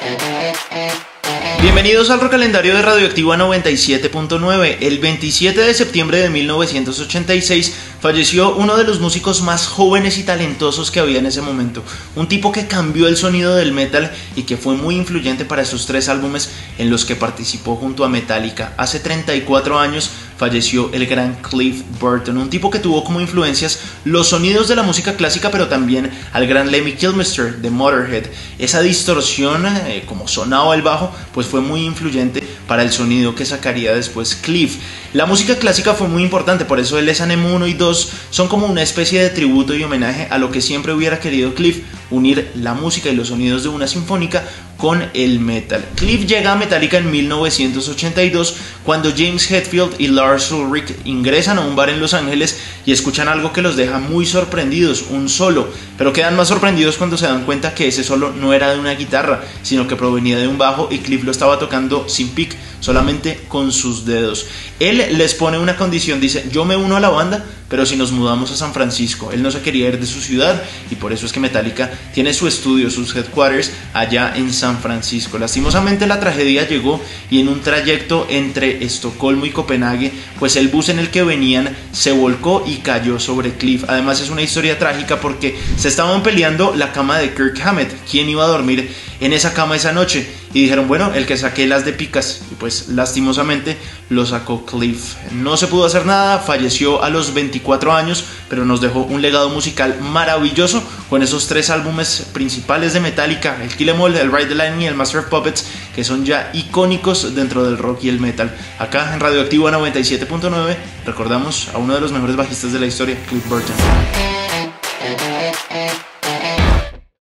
Bienvenidos al Rocalendario de Radioactiva 97.9. El 27 de septiembre de 1986 falleció uno de los músicos más jóvenes y talentosos que había en ese momento. Un tipo que cambió el sonido del metal y que fue muy influyente para esos 3 álbumes en los que participó junto a Metallica. Hace 34 años falleció el gran Cliff Burton, un tipo que tuvo como influencias los sonidos de la música clásica, pero también al gran Lemmy Kilmister de Motorhead. Esa distorsión, como sonaba el bajo, pues fue muy influyente para el sonido que sacaría después Cliff. La música clásica fue muy importante, por eso el S&M 1 y 2 son como una especie de tributo y homenaje a lo que siempre hubiera querido Cliff: unir la música y los sonidos de una sinfónica con el metal. Cliff llega a Metallica en 1982 cuando James Hetfield y Lars Ulrich ingresan a un bar en Los Ángeles y escuchan algo que los deja muy sorprendidos, un solo, pero quedan más sorprendidos cuando se dan cuenta que ese solo no era de una guitarra, sino que provenía de un bajo y Cliff lo estaba tocando sin pick, solamente con sus dedos. Él les pone una condición, dice: yo me uno a la banda, pero si nos mudamos a San Francisco. Él no se quería ir de su ciudad y por eso es que Metallica tiene su estudio, sus headquarters allá en San Francisco. Lastimosamente la tragedia llegó y en un trayecto entre Estocolmo y Copenhague, pues el bus en el que venían se volcó y cayó sobre Cliff. Además es una historia trágica porque se estaban peleando la cama de Kirk Hammett, quién iba a dormir en esa cama esa noche, y dijeron: bueno, el que saque las de picas, y pues lastimosamente lo sacó Cliff. No se pudo hacer nada, falleció a los 24 años, pero nos dejó un legado musical maravilloso con esos 3 álbumes principales de Metallica: el Kill 'Em All, el Ride the Lightning y el Master of Puppets, que son ya icónicos dentro del rock y el metal. Acá en Radioactiva 97.9 recordamos a uno de los mejores bajistas de la historia, Cliff Burton.